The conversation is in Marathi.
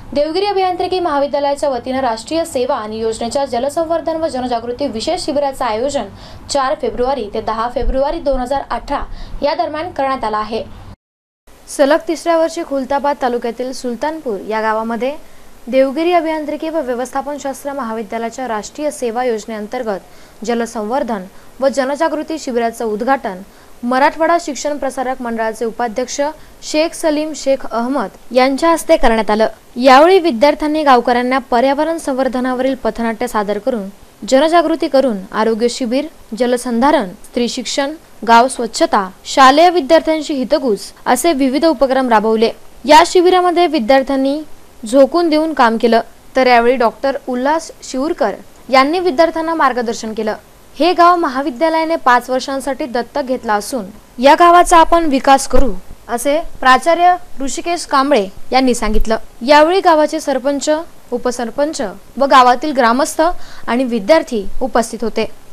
देवगिरी अभियांत्रिकी महाविद्यालयाच्या वतीने राष्ट्रीय सेवा आणि योजनेच्या जलसंवर्धन व जनजागृती विशेष शिबिराचे आयोजन 4 फेब्रुवारी ते 10 फेब्रुवारी 2018 या दरम्यान करण्यात आला आहे। सलग तिसऱ्या वर्षी खुलताबाद तालुक्यातील सुलतानपूर या गावामध्ये देवगिरी अभियांत्रिकी व व्यवस्थापनशास्त्र महाविद्यालयाच्या राष्ट्रीय सेवा योजनेअंतर्गत जलसंवर्धन व जनजागृती शिबिराचे उद्घाटन मराठवाडा शिक्षण प्रसारक मंडळाचे उपाध्यक्ष शेख सलीम शेख अहमद यांच्या हस्ते करण्यात आलं। यावेळी विद्यार्थ्यांनी गावकऱ्यांना पर्यावरण संवर्धनावरील पथनाट्य सादर करून जनजागृती करून आरोग्य शिबिर, जलसंधारण, स्त्री शिक्षण, गाव स्वच्छता, शालेय विद्यार्थ्यांशी हितगुज असे विविध उपक्रम राबवले। या शिबिरामध्ये विद्यार्थ्यांनी झोकून देऊन काम केलं। तर यावेळी डॉक्टर उल्हास शिवरकर यांनी विद्यार्थ्यांना मार्गदर्शन केलं। हे गाव महाविद्यालयाने 5 वर्षांसाठी दत्तक घेतला असून या गावाचा आपण विकास करू असे प्राचार्य ऋषिकेश कांबळे यांनी सांगितलं। यावेळी गावाचे सरपंच, उपसरपंच व गावातील ग्रामस्थ आणि विद्यार्थी उपस्थित होते।